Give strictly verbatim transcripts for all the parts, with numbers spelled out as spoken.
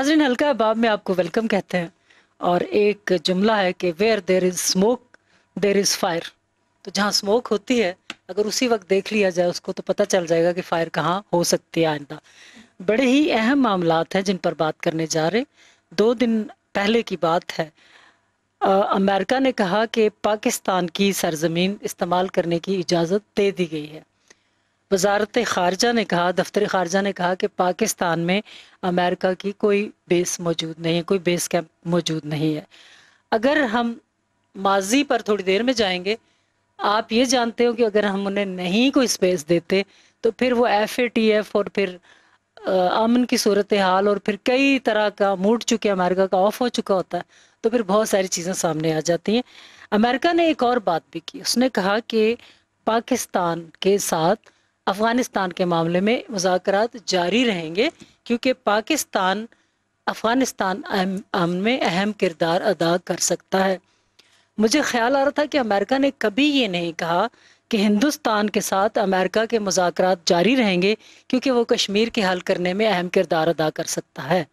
नाज़रीन, हल्का बाब में आपको वेलकम कहते हैं। और एक जुमला है कि where there is smoke there is fire. तो जहाँ स्मोक होती है, अगर उसी वक्त देख लिया जाए उसको, तो पता चल जाएगा कि फायर कहाँ हो सकती है आइंदा। बड़े ही अहम मामलात हैं जिन पर बात करने जा रहे। दो दिन पहले की बात है, अ, अमेरिका ने कहा कि पाकिस्तान की सरजमीन इस्तेमाल करने की इजाज़त दे दी गई है। वजारत ख़ारजा ने कहा, दफ्तर ख़ारजा ने कहा कि पाकिस्तान में अमेरिका की कोई बेस मौजूद नहीं है, कोई बेस कैंप मौजूद नहीं है। अगर हम माजी पर थोड़ी देर में जाएंगे, आप ये जानते हो कि अगर हम उन्हें नहीं कोई स्पेस देते तो फिर वो एफ ए टी एफ और फिर अमन की सूरत हाल और फिर कई तरह का मूड चुके अमेरिका का ऑफ हो चुका होता है, तो फिर बहुत सारी चीज़ें सामने आ जाती हैं। अमेरिका ने एक और बात भी की, उसने कहा कि पाकिस्तान के साथ अफ़गानिस्तान के मामले में मुज़ाकरात जारी रहेंगे, क्योंकि पाकिस्तान अफ़गानिस्तान अमन में अहम किरदार अदा कर सकता है। मुझे ख्याल आ रहा था कि अमेरिका ने कभी ये नहीं कहा कि हिंदुस्तान के साथ अमेरिका के मुज़ाकरात जारी रहेंगे क्योंकि वो कश्मीर के हल करने में अहम किरदार अदा कर सकता है।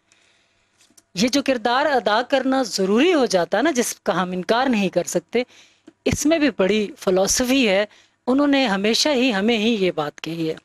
ये जो किरदार अदा करना ज़रूरी हो जाता है ना, जिसका हम इनकार नहीं कर सकते, इसमें भी बड़ी फ़िलॉसफी है। उन्होंने हमेशा ही हमें ही ये बात कही है।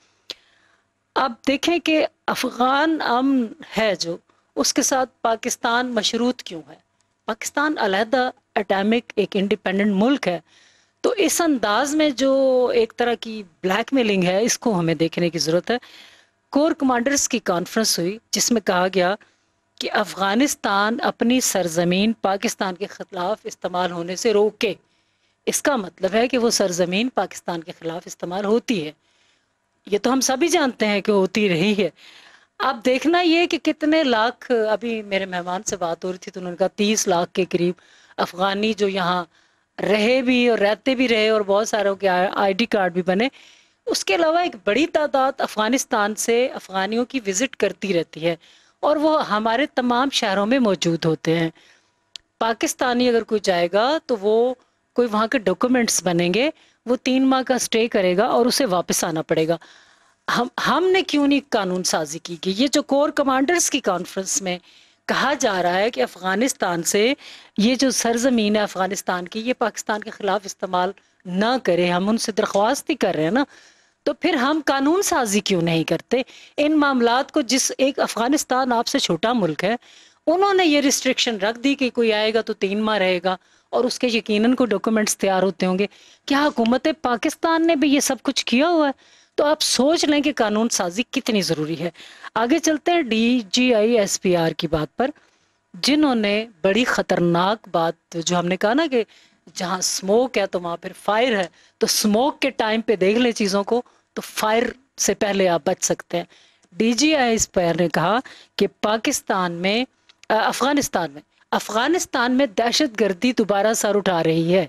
अब देखें कि अफ़गान अमन है जो, उसके साथ पाकिस्तान मशरूत क्यों है। पाकिस्तान अलहदा एटॉमिक एक इंडिपेंडेंट मुल्क है, तो इस अंदाज में जो एक तरह की ब्लैकमेलिंग है, इसको हमें देखने की ज़रूरत है। कोर कमांडर्स की कॉन्फ्रेंस हुई जिसमें कहा गया कि अफ़गानिस्तान अपनी सरजमीन पाकिस्तान के ख़िलाफ़ इस्तेमाल होने से रोके। इसका मतलब है कि वो सरजमीन पाकिस्तान के ख़िलाफ़ इस्तेमाल होती है, ये तो हम सभी जानते हैं कि होती रही है। अब देखना ये कि कितने लाख, अभी मेरे मेहमान से बात हो रही थी तो उन्होंने कहा तीस लाख के करीब अफ़गानी जो यहाँ रहे भी और रहते भी रहे और बहुत सारों के आई डी कार्ड भी बने। उसके अलावा एक बड़ी तादाद अफ़गानिस्तान से अफ़गानियों की विज़िट करती रहती है और वो हमारे तमाम शहरों में मौजूद होते हैं। पाकिस्तानी अगर कोई जाएगा तो वो कोई वहाँ के डॉक्यूमेंट्स बनेंगे, वो तीन माह का स्टे करेगा और उसे वापस आना पड़ेगा। हम हमने क्यों नहीं कानून साजी की कि ये जो कोर कमांडर्स की कॉन्फ्रेंस में कहा जा रहा है कि अफ़गानिस्तान से ये जो सरजमीन है अफ़गानिस्तान की, ये पाकिस्तान के ख़िलाफ़ इस्तेमाल ना करे, हम उनसे दरख्वास्त ही कर रहे हैं ना, तो फिर हम कानून साजी क्यों नहीं करते इन मामलात को। जिस एक अफ़गानिस्तान आपसे छोटा मुल्क है, उन्होंने ये रिस्ट्रिक्शन रख दी कि कोई आएगा तो तीन माह रहेगा और उसके यकीनन को डॉक्यूमेंट्स तैयार होते होंगे। क्या हुकूमत पाकिस्तान ने भी ये सब कुछ किया हुआ है? तो आप सोच लें कि कानून साजी कितनी ज़रूरी है। आगे चलते हैं D G I S P R की बात पर, जिन्होंने बड़ी ख़तरनाक बात, जो हमने कहा ना कि जहाँ स्मोक है तो वहाँ फिर फायर है, तो स्मोक के टाइम पे देख लें चीज़ों को तो फायर से पहले आप बच सकते हैं। D G I S P R ने कहा कि पाकिस्तान में अफ़गानिस्तान में अफ़गानिस्तान में दहशत गर्दी दोबारा सर उठा रही है।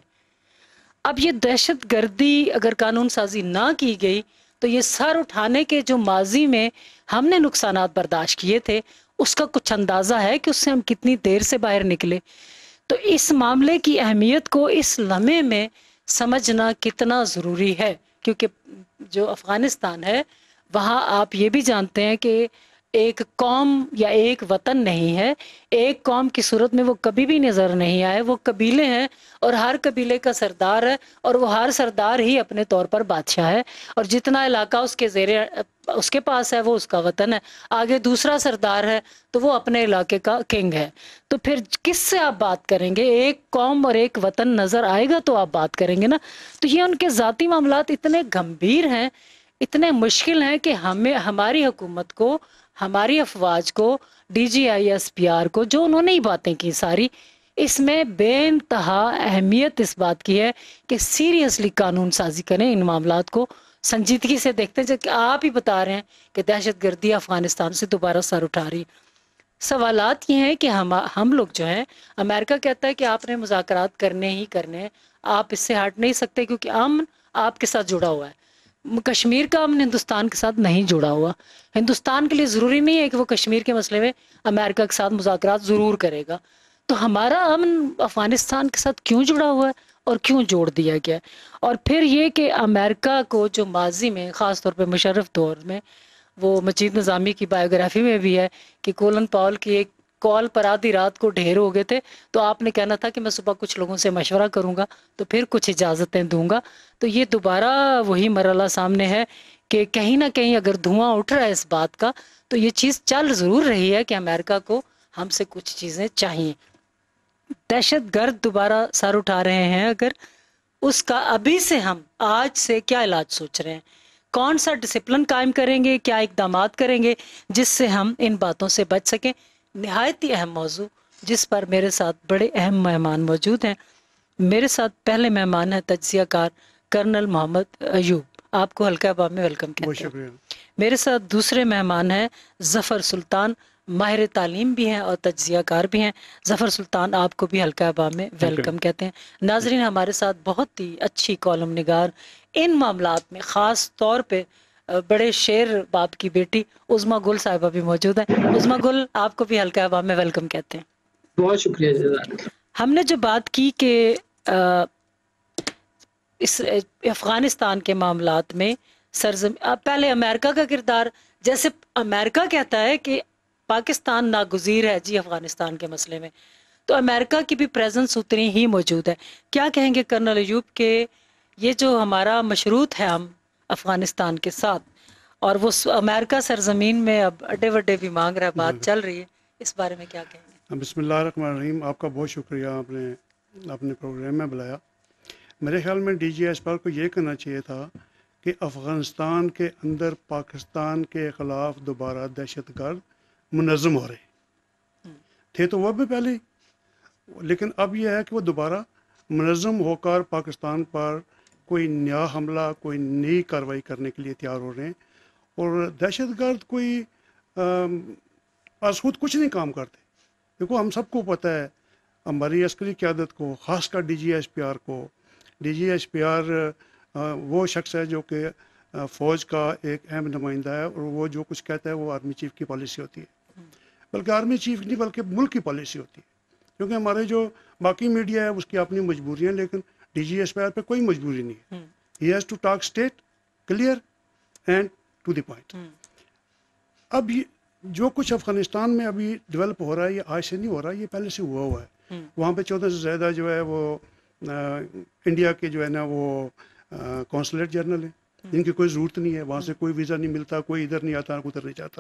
अब ये दहशत गर्दी अगर कानून साजी ना की गई तो ये सर उठाने के जो माजी में हमने नुकसानात बर्दाश्त किए थे, उसका कुछ अंदाज़ा है कि उससे हम कितनी देर से बाहर निकले। तो इस मामले की अहमियत को इस लम्हे में समझना कितना ज़रूरी है, क्योंकि जो अफ़गानिस्तान है वहाँ आप ये भी जानते हैं कि एक कौम या एक वतन नहीं है। एक कौम की सूरत में वो कभी भी नज़र नहीं आए, वो कबीले हैं और हर कबीले का सरदार है और वो हर सरदार ही अपने तौर पर बादशाह है और जितना इलाका उसके ज़ेरे उसके पास है वो उसका वतन है। आगे दूसरा सरदार है तो वो अपने इलाके का किंग है। तो फिर किससे आप बात करेंगे? एक कौम और एक वतन नज़र आएगा तो आप बात करेंगे ना। तो ये उनके ज़ाती मामलात इतने गंभीर हैं, इतने मुश्किल हैं कि हमें, हमारी हुकूमत को, हमारी अफवाज को, D G I S P R को, जो उन्होंने ही बातें की सारी, इसमें बेइंतहा अहमियत इस बात की है कि सीरियसली कानून साजी करें, इन मामलात को संजीदगी से देखते हैं। जबकि आप ही बता रहे हैं कि दहशत गर्दी अफ़गानिस्तान से दोबारा सर उठा रही। सवालात ये हैं कि हम हम लोग जो हैं, अमेरिका कहता है कि आपने मुज़ाकरात करने ही करने हैं, आप इससे हट नहीं सकते क्योंकि अमन आपके साथ जुड़ा हुआ है। कश्मीर का अमन हिंदुस्तान के साथ नहीं जुड़ा हुआ। हिंदुस्तान के लिए ज़रूरी नहीं है कि वो कश्मीर के मसले में अमेरिका के साथ मुज़ाकरात ज़रूर करेगा। तो हमारा अमन अफ़गानिस्तान के साथ क्यों जुड़ा हुआ है और क्यों जोड़ दिया गया? और फिर ये कि अमेरिका को जो माजी में, ख़ास तौर पे मुशर्रफ दौर में, वो मजीद निज़ामी की बायोग्राफी में भी है कि कोलन पावल की एक کال پر آدھی رات کو ڈھیر ہو گئے تھے، تو آپ نے کہنا تھا کہ میں صبح کچھ لوگوں سے مشورہ کروں گا تو پھر کچھ اجازتیں دوں گا. تو یہ دوبارہ وہی مرحلہ سامنے ہے کہ کہیں نہ کہیں اگر دھواں اٹھ رہا ہے اس بات کا تو یہ چیز چل ضرور رہی ہے کہ امریکہ کو ہم سے کچھ چیزیں چاہیے. دہشت گرد دوبارہ سر اٹھا رہے ہیں، اگر اس کا ابھی سے ہم آج سے کیا علاج سوچ رہے ہیں، کون سا ڈسپلن قائم کریں گے، کیا اقدامات کریں گے جس سے ہم ان باتوں سے بچ سکیں. نہایت ہی اہم موضوع جس پر میرے ساتھ بڑے اہم مہمان موجود ہیں. میرے ساتھ پہلے مہمان ہیں تجزیہ کار کرنل محمد ایوب، آپ کو حلقہ عبام میں ویلکم بہت کہتے ہیں. شکریہ. میرے ساتھ دوسرے مہمان ہیں ظفر سلطان، ماہر تعلیم بھی ہیں اور تجزیہ کار بھی ہیں. ظفر سلطان آپ کو بھی حلقہ عبام میں ویلکم کہتے ہیں. ناظرین، ہمارے ساتھ بہت ہی اچھی کالم نگار ان معاملات میں خاص طور پہ بڑے شیر باپ کی بیٹی عظمیٰ گل صاحبہ بھی موجود ہیں. عظمیٰ گل، آپ کو بھی حلقہ عبام میں ویلکم کہتے ہیں. بہت شکریہ جزاک اللہ. ہم نے جو بات کی کہ اس افغانستان کے معاملات میں سرزم پہلے امریکہ کا کردار، جیسے امریکہ کہتا ہے کہ پاکستان ناگزیر ہے جی افغانستان کے مسئلے میں، تو امریکہ کی بھی پریزنس اتنی ہی موجود ہے. کیا کہیں گے کرنل ایوب کہ یہ جو ہمارا مشروط ہے ہم افغانستان کے ساتھ، اور وہ امریکہ سرزمین میں اب اڈے وڈے بھی مانگ رہا ہے، بات چل رہی ہے، اس بارے میں کیا کہیں گے؟ بسم اللہ الرحمن الرحیم. آپ کا بہت شکریہ، آپ نے اپنے پروگرام میں بلایا. میرے خیال میں ڈی جی ایس پر کو یہ کرنا چاہیے تھا کہ افغانستان کے اندر پاکستان کے خلاف دوبارہ دہشت گرد منظم ہو رہے تھے، تو وہ بھی پہلے، لیکن اب یہ ہے کہ وہ دوبارہ منظم ہو کر پاکستان پر کوئی نیا حملہ، کوئی نئی کارروائی کرنے کے لیے تیار ہو رہے ہیں. اور دہشت گرد کوئی از خود کچھ نہیں کام کرتے. دیکھو، ہم سب کو پتہ ہے، ہماری عسکری قیادت کو، خاص کر D G S P R کو، D G S P R وہ شخص ہے جو کہ فوج کا ایک اہم نمائندہ ہے، اور وہ جو کچھ کہتا ہے وہ آرمی چیف کی پالیسی ہوتی ہے، بلکہ آرمی چیف نہیں بلکہ ملک کی پالیسی ہوتی ہے. کیونکہ ہمارے جو باقی میڈیا ہے اس کی اپنی مجبوریاں، لیکن D G S P R پہ کوئی مجبوری نہیں ہے. He has to talk straight clear and to the point. اب یہ جو کچھ افغانستان میں ابھی ڈیولپ ہو رہا ہے، یہ آج سے نہیں ہو رہا، یہ پہلے سے ہوا ہوا ہے. وہاں پہ چودہ سے زیادہ جو ہے وہ انڈیا کے جو ہے نا وہ کونسلیٹ جنرل ہیں، ان کی کوئی ضرورت نہیں ہے، وہاں سے کوئی ویزا نہیں ملتا، کوئی ادھر نہیں آتا، ادھر نہیں جاتا.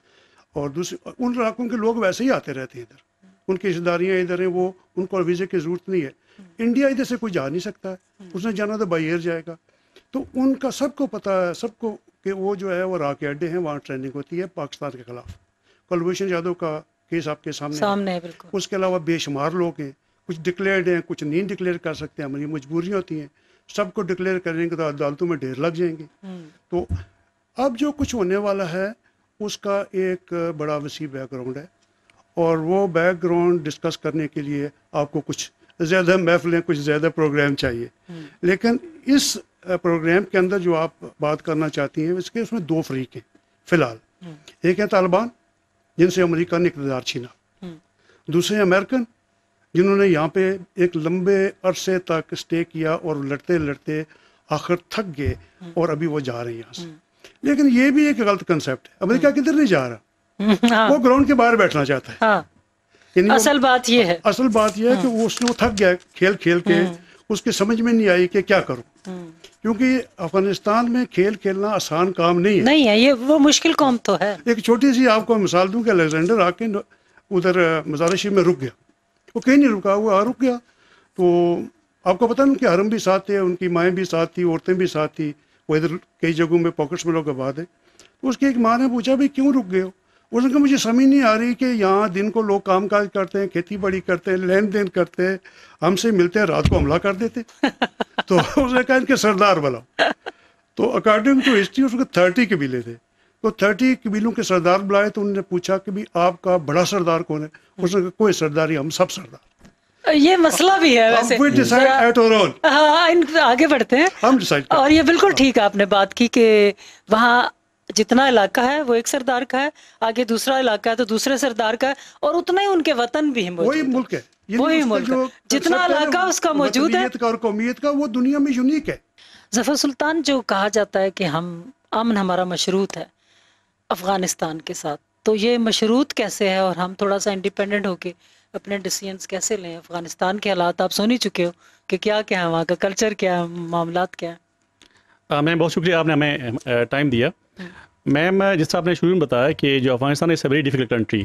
اور دوسرے ان علاقوں کے لوگ ویسے ہی آتے رہتے ہیں ادھر، ان کی رشتے داریاں ادھر ہیں، وہ ان کو ویزے کی ضرورت نہیں ہے. انڈیا ادھر سے کوئی جا نہیں سکتا ہے، اس نے جانا تو بائی ایئر جائے گا. تو ان کا سب کو پتہ ہے، سب کو، کہ وہ جو ہے وہ راہ کے اڈے ہیں، وہاں ٹریننگ ہوتی ہے پاکستان کے خلاف. کلبھوشن یادو کا کیس آپ کے سامنے, سامنے ہے بالکل. اس کے علاوہ بے شمار لوگ ہیں، کچھ ڈکلیئرڈ ہیں، کچھ نہیں ڈکلیئر کر سکتے، ہماری مجبوریاں ہوتی ہیں. سب کو ڈکلیئر کریں گے تو عدالتوں میں ڈھیر لگ جائیں گے. تو اب جو کچھ ہونے والا ہے اس کا ایک بڑا وسیع بیک گراؤنڈ ہے، اور وہ بیک گراؤنڈ ڈسکس کرنے کے لیے آپ کو کچھ زیادہ محفلیں، کچھ زیادہ پروگرام چاہیے. لیکن اس پروگرام کے اندر جو آپ بات کرنا چاہتی ہیں، اس کے اس میں دو فریق ہیں فی الحال. ایک ہے طالبان جن سے امریکہ نے اقتدار چھینا، دوسرے امریکن جنہوں نے یہاں پہ ایک لمبے عرصے تک اسٹے کیا اور لڑتے لڑتے آخر تھک گئے اور ابھی وہ جا رہے ہیں یہاں سے. لیکن یہ بھی ایک غلط کنسیپٹ ہے، امریکہ کدھر نہیں جا رہا، وہ گراؤنڈ کے باہر بیٹھنا چاہتا ہے. یعنی اصل بات یہ ہے اصل بات یہ ہے کہ وہ اس نے وہ تھک گیا کھیل کھیل کے، اس کی سمجھ میں نہیں آئی کہ کیا کروں، کیونکہ افغانستان میں کھیل کھیلنا آسان کام نہیں ہے. نہیں ہے، یہ وہ مشکل قوم تو ہے. ایک چھوٹی سی آپ کو مثال دوں کہ الیگزینڈر آ کے ادھر مزار شریف میں رک گیا، وہ کہیں نہیں رکا، وہ آ رک گیا. تو آپ کو پتہ ہے ان کے حرم بھی ساتھ تھے، ان کی مائیں بھی ساتھ تھی، عورتیں بھی ساتھ تھی، وہ ادھر کئی جگہوں میں پاکٹس میں لوگ آباد ہیں. تو اس کی ایک ماں نے پوچھا بھائی کیوں رک گئے ہو؟ اس نے کہا مجھے سمجھ نہیں آ رہی کہ یہاں دن کو لوگ کام کاج کرتے ہیں، کھیتی باڑی کرتے ہیں، لین دین کرتے ہیں، ہم سے ملتے ہیں، رات کو حملہ کر دیتے. تو اس نے کہا ان کے سردار بلاؤ. تو اکارڈنگ ٹو ہسٹری اس کو تھرٹی قبیلے تھے، تو تھرٹی قبیلوں کے سردار بلائے. تو انہوں نے پوچھا کہ بھی آپ کا بڑا سردار کون ہے؟ اس نے کہا کوئی سرداری، ہم سب سردار. یہ مسئلہ بھی ہے ویسے. ہاں، آگے بڑھتے ہیں. اور یہ بالکل ٹھیک آپ نے بات کی کہ وہاں جتنا علاقہ ہے وہ ایک سردار کا ہے، آگے دوسرا علاقہ ہے تو دوسرے سردار کا ہے، اور اتنا ہی ان کے وطن بھی موجود وہی ملک ہے، وہی ملک ہے، جتنا علاقہ اس کا موجود ہے اور قومیت کا، وہ دنیا میں یونیک ہے. ظفر سلطان، جو کہا جاتا ہے کہ ہم امن ہمارا مشروط ہے افغانستان کے ساتھ، تو یہ مشروط کیسے ہے اور ہم تھوڑا سا انڈیپینڈنٹ ہو کے اپنے ڈیسیجنس کیسے لیں؟ افغانستان کے حالات آپ سن ہی چکے ہو کہ کیا کیا ہے وہاں کا کلچر، کیا ہے، معاملات کیا ہے. میم بہت شکریہ آپ نے ہمیں ٹائم دیا. میم جس طرح آپ نے شروع میں بتایا کہ جو Afghanistan is a very difficult country,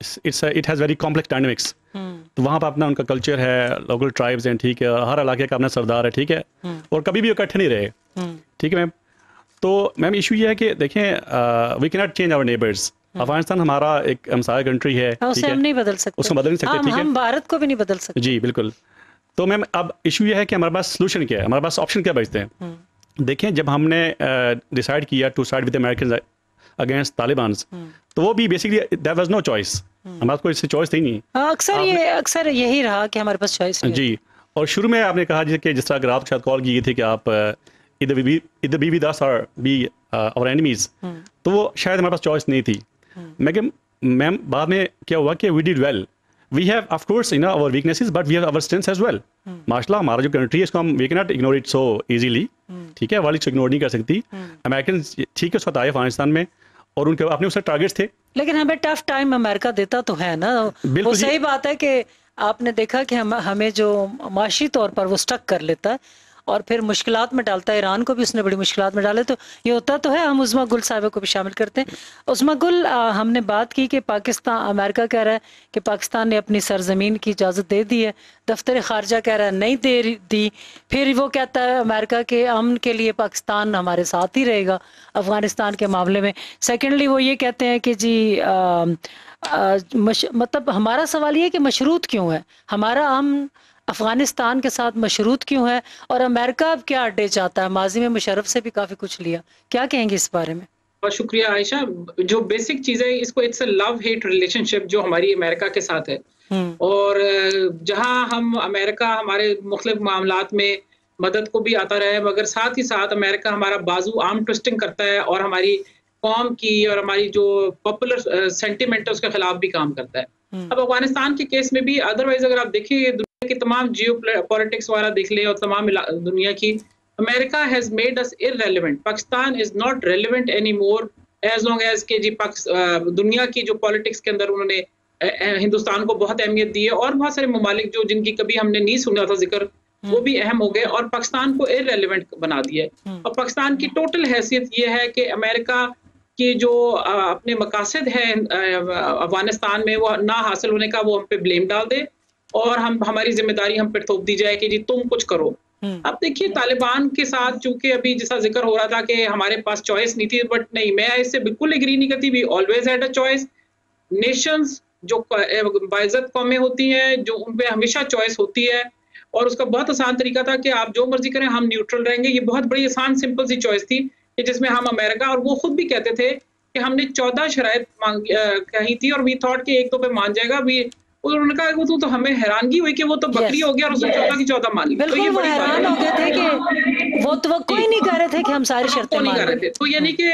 it has very complex dynamics. تو وہاں پہ اپنا ان کا کلچر ہے، لوکل ٹرائبز ہیں، ٹھیک ہے، ہر علاقے کا اپنا سردار ہے، ٹھیک ہے، اور کبھی بھی اکٹھے نہیں رہے، ٹھیک ہے میم. تو میم ایشو یہ ہے کہ دیکھیں we can not change our neighbours. Afghanistan ہمارا ایک ہمسایہ کنٹری ہے، اسے ہم نہیں بدل سکتے، اس کو بدل نہیں سکتے، ٹھیک ہے، ہم بھارت کو بھی نہیں بدل سکتے. جی بالکل. تو میم اب ایشو یہ ہے کہ ہمارے پاس سلوشن کیا ہے، ہمارے پاس آپشن کیا بچتے ہیں. دیکھیں جب ہم نے ڈیسائیڈ کیا to side with Americans against Talibans, تو وہ بھی basically there was no choice, ہمارے پاس کوئی چوائس تھی نہیں. اکثر یہ اکثر یہی رہا کہ ہمارے پاس چوائس نہیں. جی، اور شروع میں آپ نے کہا کہ جس طرح اگر آپ کے ساتھ کال کی گئی تھی کہ آپ ادھر بی ادھر بی ود اس اور بی اور اینیمیز، تو وہ شاید ہمارے پاس چوائس نہیں تھی. لیکن میم بعد میں کیا ہوا کہ we did well. We have of course you know our weaknesses but we have our strengths as well. ماشاء اللہ ہمارا جو کنٹری ہے اس کو ہم we can not ignore it so easily, ٹھیک ہے، والی اس کو اگنور نہیں کر سکتی. امریکن ٹھیک ہے اس وقت آئے افغانستان میں اور ان کے اپنے اس سے ٹارگیٹس تھے، لیکن ہمیں ٹف ٹائم امریکہ دیتا تو ہے نا. وہ صحیح بات ہے کہ آپ نے دیکھا کہ ہم ہمیں جو معاشی طور پر وہ سٹک کر لیتا ہے اور پھر مشکلات میں ڈالتا ہے. ایران کو بھی اس نے بڑی مشکلات میں ڈالے. تو یہ ہوتا تو ہے. ہم عظمیٰ گل صاحبہ کو بھی شامل کرتے ہیں. عظمیٰ گل، ہم نے بات کی کہ پاکستان، امریکہ کہہ رہا ہے کہ پاکستان نے اپنی سرزمین کی اجازت دے دی ہے، دفتر خارجہ کہہ رہا ہے نہیں دے دی. پھر وہ کہتا ہے امریکہ کے امن کے لیے پاکستان ہمارے ساتھ ہی رہے گا افغانستان کے معاملے میں. سیکنڈلی وہ یہ کہتے ہیں کہ جی آ, آ, مش, مطلب ہمارا سوال یہ ہے کہ مشروط کیوں ہے ہمارا امن افغانستان کے ساتھ، مشروط کیوں ہے؟ اور امریکہ اب کیا اڈے چاہتا ہے؟ ماضی میں مشرف سے بھی کافی کچھ لیا. کیا کہیں گے اس بارے میں؟ بہت شکریہ عائشہ. جو بیسک چیز ہے اس کو it's a love hate relationship جو ہماری امریکہ کے ساتھ ہے. اور جہاں ہم امریکہ ہمارے مختلف معاملات میں مدد کو بھی آتا رہے، مگر ساتھ ہی ساتھ امریکہ ہمارا بازو آرم ٹوسٹنگ کرتا ہے اور ہماری قوم کی اور ہماری جو پاپولر سینٹیمنٹ ہے اس کے خلاف بھی کام کرتا ہے. اب افغانستان کے کیس میں بھی ادروائز اگر آپ دیکھیں دنیا کی تمام جیو پولیٹکس وغیرہ دیکھ لیں اور تمام دنیا کی، امریکہ has made us irrelevant. Pakistan is not relevant any more as long as کہ جی دنیا کی جو پالیٹکس کے اندر انہوں نے ہندوستان کو بہت اہمیت دی ہے، اور بہت سارے ممالک جو جن کی کبھی ہم نے نہیں سنا تھا ذکر، وہ بھی اہم ہو گئے اور پاکستان کو irrelevant بنا دیا ہے. اور پاکستان کی ٹوٹل حیثیت یہ ہے کہ امریکہ کی جو اپنے مقاصد ہیں افغانستان میں وہ نہ حاصل ہونے کا وہ ہم پہ بلیم ڈال دے اور ہم ہماری ذمہ داری ہم پہ تھوپ دی جائے کہ جی تم کچھ کرو. اب دیکھیے طالبان کے ساتھ چونکہ ابھی جیسا ذکر ہو رہا تھا کہ ہمارے پاس چوائس نہیں تھی، بٹ نہیں، میں اس سے بالکل ایگری نہیں کرتی. We always had a choice. Nations جو باعزت قومیں ہوتی ہیں جو ان پہ ہمیشہ چوائس ہوتی ہے، اور اس کا بہت آسان طریقہ تھا کہ آپ جو مرضی کریں ہم نیوٹرل رہیں گے. یہ بہت بڑی آسان سمپل سی چوائس تھی کہ جس میں ہم امریکہ، اور وہ خود بھی کہتے تھے کہ ہم نے چودہ شرائط کہی تھی اور وی تھاٹ کہ ایک دو پہ مان جائے گا. بھی انہوں نے کہا وہ تو ہمیں حیرانگی ہوئی کہ وہ تو بکری ہو گیا اور اس نے چودہ کی چودہ مان لی. تو یہ بڑی حیران ہو گئے تھے کہ وہ توقع ہی نہیں کر رہے تھے کہ ہم ساری شرطیں مان رہے تھے. تو یعنی کہ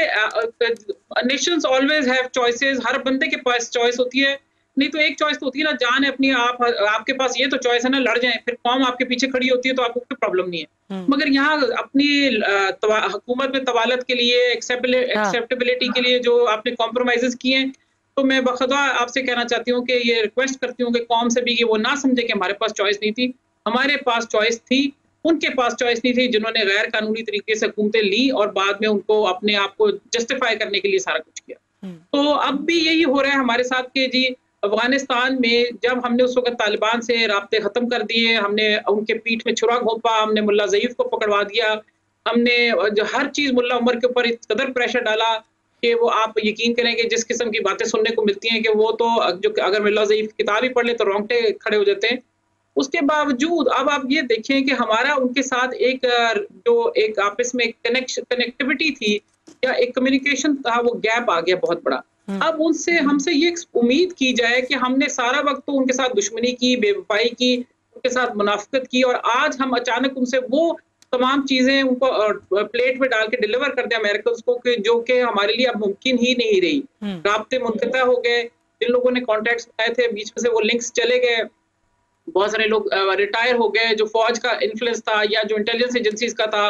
نیشنز آلویز ہیو چوائسز. ہر بندے کے پاس چوائس ہوتی ہے. نہیں تو ایک چوائس تو ہوتی ہے نا، جان ہے اپنی، آپ آپ کے پاس یہ تو چوائس ہے نا، لڑ جائیں، پھر قوم آپ کے پیچھے کھڑی ہوتی ہے تو آپ کو کوئی پرابلم نہیں ہے. مگر یہاں اپنی حکومت میں طوالت کے لیے، ایکسیپٹیبلٹی کے لیے جو آپ نے کمپرومائزز کیے ہیں، تو میں بخدا آپ سے کہنا چاہتی ہوں کہ یہ ریکویسٹ کرتی ہوں کہ قوم سے بھی کہ وہ نہ سمجھے کہ ہمارے پاس چوائس نہیں تھی. ہمارے پاس چوائس تھی، ان کے پاس چوائس نہیں تھی جنہوں نے غیر قانونی طریقے سے حکومتیں لی اور بعد میں ان کو اپنے آپ کو جسٹیفائی کرنے کے لیے سارا کچھ کیا. تو اب بھی یہی ہو رہا ہے ہمارے ساتھ کہ جی افغانستان میں جب ہم نے اس وقت طالبان سے رابطے ختم کر دیے، ہم نے ان کے پیٹھ میں چھرا گھونپا، ہم نے ملا ضعیف کو پکڑوا دیا، ہم نے جو ہر چیز ملا عمر کے اوپر اس قدر پریشر ڈالا کہ وہ آپ یقین کریں کہ جس قسم کی باتیں سننے کو ملتی ہیں کہ وہ تو جو اگر ملا ضعیف کی کتاب ہی پڑھ لے تو رونگٹے کھڑے ہو جاتے ہیں. اس کے باوجود اب آپ یہ دیکھیں کہ ہمارا ان کے ساتھ ایک جو ایک آپس میں کنیکٹیوٹی تھی یا ایک کمیونیکیشن تھا، وہ گیپ آ گیا بہت بڑا. اب ان سے ہم سے یہ امید کی جائے کہ ہم نے سارا وقت تو ان کے ساتھ دشمنی کی، بے وفائی کی، ان کے ساتھ منافقت کی، اور آج ہم اچانک ان سے وہ تمام چیزیں ان کو پلیٹ پہ ڈال کے ڈیلیور کر دیں امریکن کو کہ جو کہ ہمارے لیے اب ممکن ہی نہیں رہی. رابطے منقطع ہو گئے، جن لوگوں نے کانٹیکٹس بنائے تھے بیچ میں سے وہ لنکس چلے گئے، بہت سارے لوگ ریٹائر ہو گئے. جو فوج کا انفلوئنس تھا یا جو انٹیلیجنس ایجنسیز کا تھا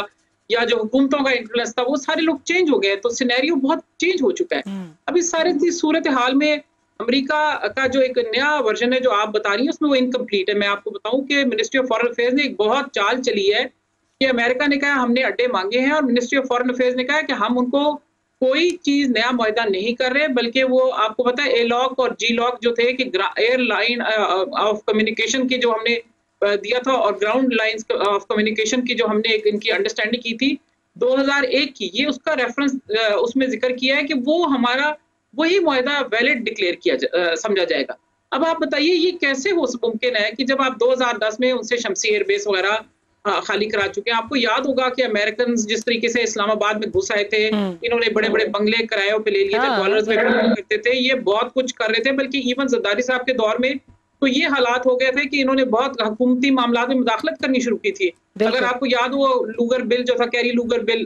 یا جو حکومتوں کا انفلوئنس تھا وہ سارے لوگ چینج ہو گئے، تو سینیریو بہت چینج ہو چکا ہے. اب اس سارے صورت حال میں امریکہ کا جو ایک نیا ورژن ہے جو آپ بتا رہی ہیں اس میں وہ انکمپلیٹ ہے. میں آپ کو بتاؤں کہ منسٹری آف فارن افیئرز نے ایک بہت چال چلی ہے کہ امریکہ نے کہا ہم نے اڈے مانگے ہیں، اور منسٹری آف فارن افیئرز نے کہا کہ ہم ان کو کوئی چیز نیا معاہدہ نہیں کر رہے، بلکہ وہ آپ کو پتا ہے اے لاک اور جی لاک جو تھے کہ ایئر لائن آف کمیونیکیشن کی جو ہم نے دیا تھا اور گراؤنڈ لائنز آف کمیونیکیشن کی جو ہم نے ان کی انڈرسٹینڈنگ کی تھی دو ہزار ایک کی، یہ اس کا ریفرنس اس میں ذکر کیا ہے کہ وہ ہمارا وہی معاہدہ ویلڈ ڈکلیئر کیا سمجھا جائے گا. اب آپ بتائیے یہ کیسے ہو ممکن ہے کہ جب آپ دو ہزار دس میں ان سے شمسی ایئر بیس وغیرہ خالی کرا چکے ہیں. آپ کو یاد ہوگا کہ امریکنز جس طریقے سے اسلام آباد میں گھس آئے تھے، انہوں نے بڑے بڑے بنگلے کرایوں پہ لے لیے تھے، ڈالرز میں کرتے تھے، یہ بہت کچھ کر رہے تھے. بلکہ ایون زرداری صاحب کے دور میں تو یہ حالات ہو گئے تھے کہ انہوں نے بہت حکومتی معاملات میں مداخلت کرنی شروع کی تھی. اگر آپ کو یاد ہو لوگر بل جو تھا، Kerry Lugar bill,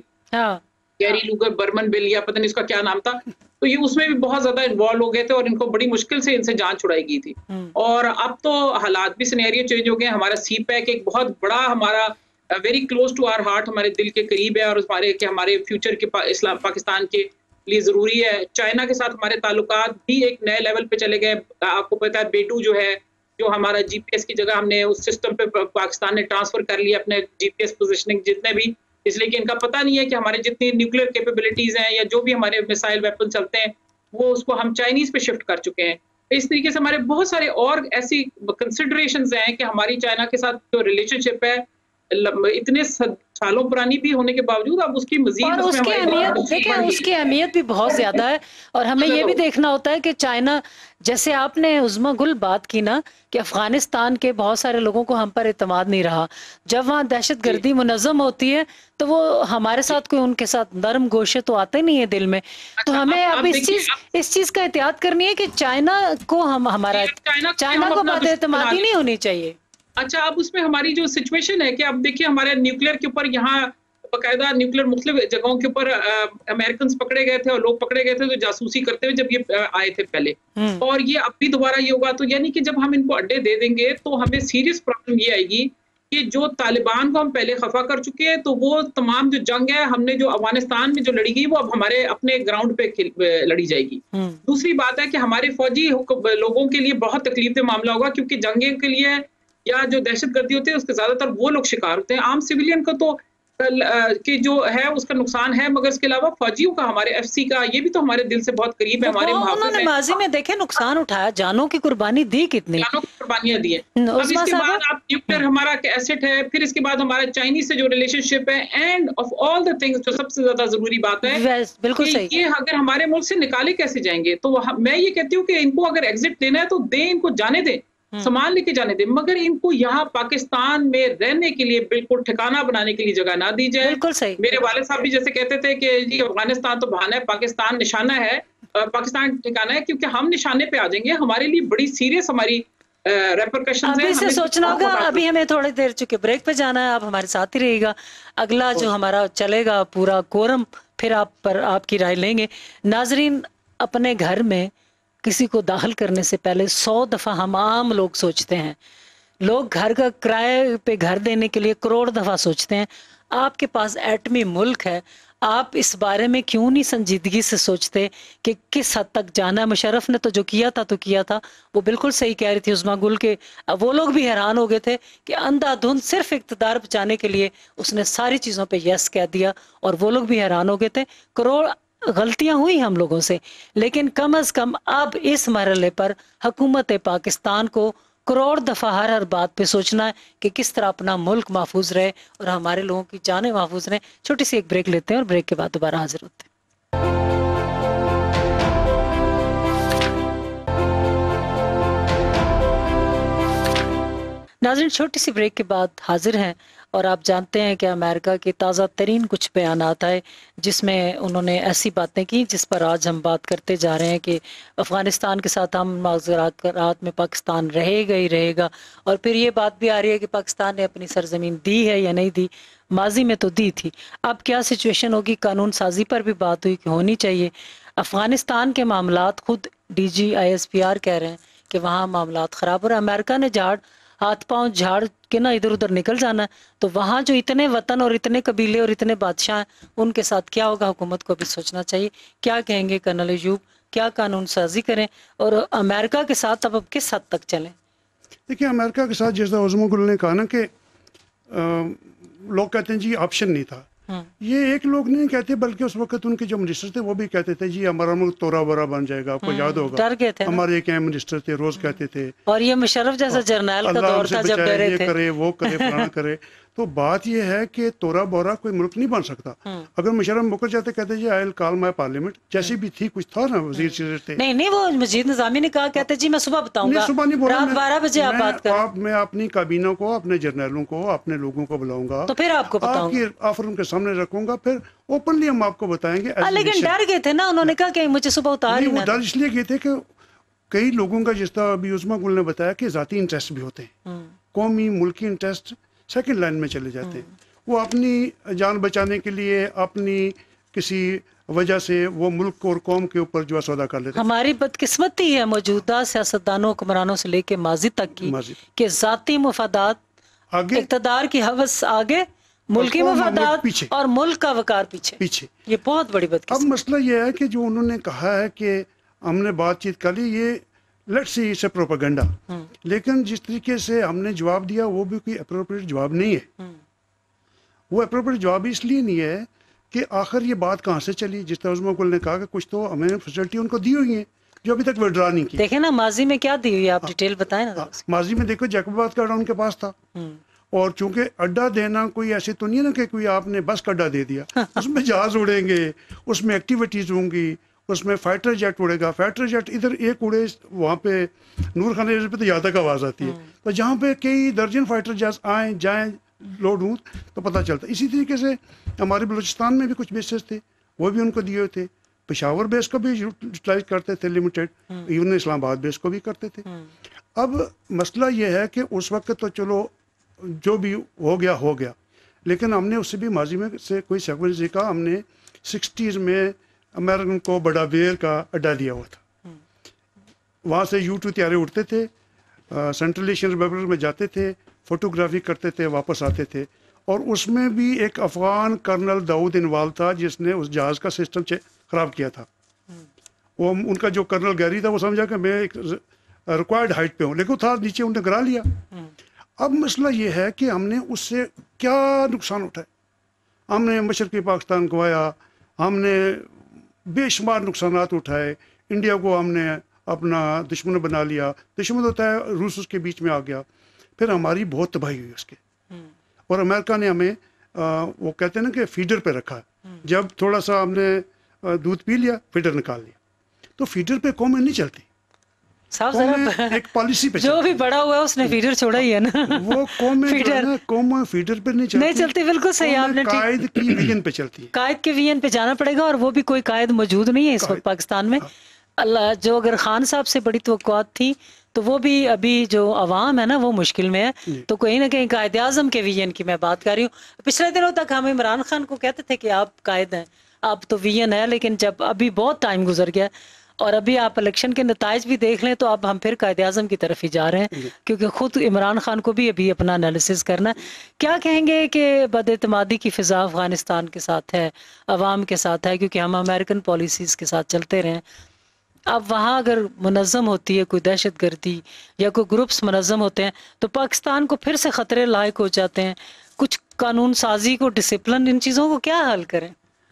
Kerry Lugar Berman bill یا پتہ نہیں اس کا کیا نام تھا، تو یہ اس میں بھی بہت زیادہ انوالو ہو گئے تھے اور ان کو بڑی مشکل سے ان سے جان چھڑائی گئی تھی. اور اب تو حالات بھی سینیریو چینج ہو گئے. ہمارا سی پیک ایک بہت بڑا ہمارا very close to our heart, ہمارے دل کے قریب ہے اور ہمارے کہ ہمارے فیوچر کے اسلام پاکستان کے لیے ضروری ہے. چائنا کے ساتھ ہمارے تعلقات بھی ایک نئے لیول پہ چلے گئے. آپ کو پتا ہے بیٹو جو ہے، جو ہمارا جی پی ایس کی جگہ ہم نے اس سسٹم پہ پاکستان نے ٹرانسفر کر لیا اپنے جی پی ایس پوزیشننگ جتنے بھی، اس لیے کہ ان کا پتہ نہیں ہے کہ ہمارے جتنی نیوکلیر کیپیبلٹیز ہیں یا جو بھی ہمارے میسائل ویپن چلتے ہیں وہ اس کو ہم چائنیز پہ شفٹ کر چکے ہیں. اس طریقے سے ہمارے بہت سارے اور ایسی کنسیڈریشنز ہیں کہ ہماری چائنا کے ساتھ جو ریلیشن شپ ہے اتنے سالوں پرانی بھی ہونے کے باوجود اب اس کی مزید اور اس کی اہمیت دیکھیں، اس کی اہمیت بھی بہت زیادہ ہے. اور ہمیں یہ بھی دیکھنا ہوتا ہے کہ چائنا، جیسے آپ نے عظما گل بات کی نا کہ افغانستان کے بہت سارے لوگوں کو ہم پر اعتماد نہیں رہا، جب وہاں دہشت گردی منظم ہوتی ہے تو وہ ہمارے ساتھ کوئی ان کے ساتھ نرم گوشے تو آتے نہیں ہے دل میں. تو ہمیں اب اس چیز اس چیز کا احتیاط کرنی ہے کہ چائنا کو ہم ہمارا چائنا کو بد اعتمادی نہیں ہونی چاہیے. اچھا اب اس میں ہماری جو سچویشن ہے کہ اب دیکھیے ہمارے نیوکلیر کے اوپر یہاں باقاعدہ نیوکلیر مختلف جگہوں کے اوپر امریکنز پکڑے گئے تھے اور لوگ پکڑے گئے تھے جو جاسوسی کرتے ہوئے جب یہ آئے تھے پہلے، اور یہ اب بھی دوبارہ یہ ہوگا. تو یعنی کہ جب ہم ان کو اڈے دے دیں گے تو ہمیں سیریس پرابلم یہ آئے گی کہ جو طالبان کو ہم پہلے خفا کر چکے ہیں تو وہ تمام جو جنگ ہے ہم نے جو افغانستان میں جو لڑی گئی وہ اب ہمارے اپنے گراؤنڈ پہ لڑی جائے گی. دوسری بات ہے کہ ہمارے فوجی لوگوں کے لیے بہت تکلیف دہ معاملہ ہوگا، کیونکہ جنگیں کے لیے یا جو دہشت گردی ہوتی ہے اس کے زیادہ تر وہ لوگ شکار ہوتے ہیں. عام سویلین کا تو کہ جو ہے اس کا نقصان ہے، مگر اس کے علاوہ فوجیوں کا، ہمارے ایف سی کا، یہ بھی تو ہمارے دل سے بہت قریب ہے، ہمارے محافظ ہیں. انہوں نے ماضی میں دیکھیں نقصان اٹھایا، جانوں کی قربانی دی، کتنی جانوں کی قربانیاں دی ہیں. اب اس کے بعد آپ نیوکلیر ہمارا ایسٹ ہے، پھر اس کے بعد ہمارا چائنیز سے جو ریلیشن شپ ہے، and of all the things جو سب سے زیادہ ضروری بات ہے بالکل صحیح، یہ اگر ہمارے ملک سے نکالے کیسے جائیں گے. تو میں یہ کہتی ہوں کہ ان کو اگر ایگزٹ دینا ہے تو دیں، ان کو جانے دیں، سامان لے کے جانے دیں، مگر ان کو یہاں پاکستان میں رہنے کے لیے بالکل ٹھکانہ بنانے کے لیے جگہ نہ دی جائے. بالکل صحیح. میرے والد صاحب بھی جیسے کہتے تھے کہ جی افغانستان تو بہانہ ہے، پاکستان نشانہ ہے، پاکستان ٹھکانہ ہے، کیونکہ ہم نشانے پہ آ جائیں گے ہمارے لیے بڑی سیریس ہماری ریپرکشنز ہیں. ابھی سے سوچنا ہوگا. ابھی ہمیں تھوڑی دیر چکے بریک پہ جانا ہے، آپ ہمارے ساتھ ہی رہیے گا. اگلا جو ہمارا چلے گا پورا کورم پھر آپ پر آپ کی رائے لیں گے. ناظرین، اپنے گھر میں کسی کو داخل کرنے سے پہلے سو دفعہ ہم عام لوگ سوچتے ہیں. لوگ گھر کا کرائے پہ گھر دینے کے لیے کروڑ دفعہ سوچتے ہیں. آپ کے پاس ایٹمی ملک ہے، آپ اس بارے میں کیوں نہیں سنجیدگی سے سوچتے کہ کس حد تک جانا ہے؟ مشرف نے تو جو کیا تھا تو کیا تھا، وہ بالکل صحیح کہہ رہی تھی عظما گل کے. وہ لوگ بھی حیران ہو گئے تھے کہ اندھا دھند صرف اقتدار بچانے کے لیے اس نے ساری چیزوں پہ یس کہہ دیا، اور وہ لوگ بھی حیران ہو گئے تھے. کروڑ غلطیاں ہوئی ہم لوگوں سے، لیکن کم از کم اب اس مرحلے پر حکومت پاکستان کو کروڑ دفعہ ہر ہر بات پہ سوچنا ہے کہ کس طرح اپنا ملک محفوظ رہے اور ہمارے لوگوں کی جانیں محفوظ رہیں. چھوٹی سی ایک بریک لیتے ہیں اور بریک کے بعد دوبارہ حاضر ہوتے ہیں. ناظرین، چھوٹی سی بریک کے بعد حاضر ہیں، اور آپ جانتے ہیں کہ امریکہ کے تازہ ترین کچھ بیانات آئے جس میں انہوں نے ایسی باتیں کی جس پر آج ہم بات کرتے جا رہے ہیں کہ افغانستان کے ساتھ ہم مذاکرات میں پاکستان رہے گا ہی رہے گا. اور پھر یہ بات بھی آ رہی ہے کہ پاکستان نے اپنی سرزمین دی ہے یا نہیں دی. ماضی میں تو دی تھی، اب کیا سچویشن ہوگی؟ قانون سازی پر بھی بات ہوئی کہ ہونی چاہیے. افغانستان کے معاملات، خود D G I S P R کہہ رہے ہیں کہ وہاں معاملات خراب ہو رہے ہیں. امریکہ نے جھاڑ ہاتھ پاؤں جھاڑ کے نا ادھر ادھر نکل جانا ہے. تو وہاں جو اتنے وطن اور اتنے قبیلے اور اتنے بادشاہ ہیں ان کے ساتھ کیا ہوگا؟ حکومت کو بھی سوچنا چاہیے. کیا کہیں گے کرنل ایوب؟ کیا قانون سازی کریں اور امریکہ کے ساتھ اب اب کس حد تک چلیں؟ دیکھیں امریکہ کے ساتھ جیسا عظمہ گل نے کہا نا کہ لوگ کہتے ہیں جی آپشن نہیں تھا. یہ ایک لوگ نہیں کہتے بلکہ اس وقت ان کے جو منسٹر تھے وہ بھی کہتے تھے جی ہمارا ملک تورا بورا بن جائے گا. آپ کو یاد ہوگا ڈر گئے تھے ہمارے ایک اہم منسٹر تھے روز کہتے تھے اور یہ مشرف جیسا جرنیل کا دور تھا جب ڈرے یہ تھے کرے وہ کرے فلانا کرے. تو بات یہ ہے کہ تورا بورا کوئی ملک نہیں بن سکتا. اگر مشرف مکر جاتے کہتے جی آئی ول کال مائی پارلیمنٹ جیسی بھی تھی کچھ تھا نا وزیر شیر تھے. نہیں نہیں وہ مجید نظامی نے کہا کہتے جی میں صبح بتاؤں گا صبح نہیں بولا رات بارہ بجے آپ بات کریں. میں اپنی کابینہ کو اپنے جرنیلوں کو اپنے لوگوں کو بلاؤں گا تو پھر آپ کو بتاؤں گا آفر ان کے سامنے رکھوں گا پھر اوپنلی ہم آپ کو بتائیں گے. لیکن ڈر گئے تھے نا انہوں نے کہا کہ مجھے صبح اتار ہی وہ ڈر اس لیے گئے تھے کہ کئی لوگوں کا جس طرح ابھی عظمہ گل نے بتایا کہ ذاتی انٹرسٹ بھی ہوتے ہیں. قومی ملکی انٹرسٹ سیکنڈ لائن میں چلے جاتے ہیں. وہ اپنی جان بچانے کے لیے اپنی کسی وجہ سے وہ ملک اور قوم کے اوپر جو سودا کر لیتے ہیں. ہماری بدقسمتی ہے موجودہ سیاستدانوں حکمرانوں سے لے کے ماضی تک کی کہ ذاتی مفادات آگے اقتدار کی حوث آگے ملکی مفادات اور ملک کا وقار پیچھے پیچھے. یہ بہت بڑی بدقسمتی. اب مسئلہ یہ ہے کہ جو انہوں نے کہا ہے کہ ہم نے بات چیت کر لی یہ let's see it's a propaganda لیکن جس طریقے سے ہم نے جواب دیا وہ بھی کوئی اپروپریٹ جواب نہیں ہے. وہ اپروپریٹ جواب اس لیے نہیں ہے کہ آخر یہ بات کہاں سے چلی. جس طرح عظمہ گل نے کہا کہ کچھ تو ہمیں فیسلٹی ان کو دی ہوئی ہیں جو ابھی تک وڈرا نہیں کی. دیکھیں نا ماضی میں کیا دی ہوئی آپ ڈیٹیل بتائیں نا. ماضی میں دیکھو جیکوبات کا اڈا ان کے پاس تھا اور چونکہ اڈا دینا کوئی ایسی تو نہیں ہے نا کہ کوئی آپ نے بس کا اڈا دے دیا. اس میں جہاز اڑیں گے اس میں ایکٹیویٹیز ہوں گی اس میں فائٹر جیٹ اڑے گا. فائٹر جیٹ ادھر ایک اڑے وہاں پہ نور خان پہ تو یہاں تک آواز آتی ہے. تو جہاں پہ کئی درجن فائٹر جہاز آئیں جائیں لوڈ ہوں تو پتہ چلتا. اسی طریقے سے ہمارے بلوچستان میں بھی کچھ بیسز تھے وہ بھی ان کو دیے ہوئے تھے. پشاور بیس کو بھی یوٹیلائز کرتے تھے لمیٹیڈ ایون اسلام آباد بیس کو بھی کرتے تھے. اب مسئلہ یہ ہے کہ اس وقت تو چلو جو بھی ہو گیا ہو گیا لیکن ہم نے اس سے بھی ماضی میں سے کوئی سیکوینس دیکھا. ہم نے سکسٹیز میں امریکن کو بڑا ویر کا اڈا دیا ہوا تھا. وہاں سے یو ٹو طیارے اٹھتے تھے سینٹرل ایشین ریپبلک میں جاتے تھے فوٹوگرافی کرتے تھے واپس آتے تھے. اور اس میں بھی ایک افغان کرنل داؤد انوال تھا جس نے اس جہاز کا سسٹم خراب کیا تھا. وہ ان کا جو کرنل گیری تھا وہ سمجھا کہ میں ایک ریکوائرڈ ہائٹ پہ ہوں لیکن تھا نیچے انہیں گرا لیا. اب مسئلہ یہ ہے کہ ہم نے اس سے کیا نقصان اٹھائے. ہم نے مشرقی پاکستان گوایا ہم نے بے شمار نقصانات اٹھائے. انڈیا کو ہم نے اپنا دشمن بنا لیا. دشمن ہوتا ہے روس اس کے بیچ میں آ گیا. پھر ہماری بہت تباہی ہوئی اس کے اور امریکہ نے ہمیں وہ کہتے ہیں نا کہ فیڈر پہ رکھا. جب تھوڑا سا ہم نے دودھ پی لیا فیڈر نکال لیا. تو فیڈر پہ قومیں نہیں چلتی ایک پالیسی پہ جو بھی بڑا ہوا ہے اس نے فیڈر چھوڑا ہی ہے نا. وہ قومیں قومیں فیڈر پہ نہیں چلتی نہیں چلتی. بالکل صحیح آپ نے قائد کی ویژن پہ چلتی ہے. قائد کے ویژن پہ جانا پڑے گا اور وہ بھی کوئی قائد موجود نہیں ہے اس وقت پاکستان میں. اللہ جو اگر خان صاحب سے بڑی توقعات تھی تو وہ بھی ابھی جو عوام ہے نا وہ مشکل میں ہے. تو کہیں نہ کہیں قائد اعظم کے ویژن کی میں بات کر رہی ہوں. پچھلے دنوں تک ہم عمران خان کو کہتے تھے کہ آپ قائد ہیں آپ تو ویژن ہے لیکن جب ابھی بہت ٹائم گزر گیا اور ابھی آپ الیکشن کے نتائج بھی دیکھ لیں تو اب ہم پھر قائد اعظم کی طرف ہی جا رہے ہیں کیونکہ خود عمران خان کو بھی ابھی اپنا انالیسس کرنا ہے. کیا کہیں گے کہ بد اعتمادی کی فضا افغانستان کے ساتھ ہے عوام کے ساتھ ہے کیونکہ ہم امریکن پالیسیز کے ساتھ چلتے رہے. اب وہاں اگر منظم ہوتی ہے کوئی دہشت گردی یا کوئی گروپس منظم ہوتے ہیں تو پاکستان کو پھر سے خطرے لاحق ہو جاتے ہیں. کچھ قانون سازی کو ڈسپلن ان چیزوں کو کیا حل کریں؟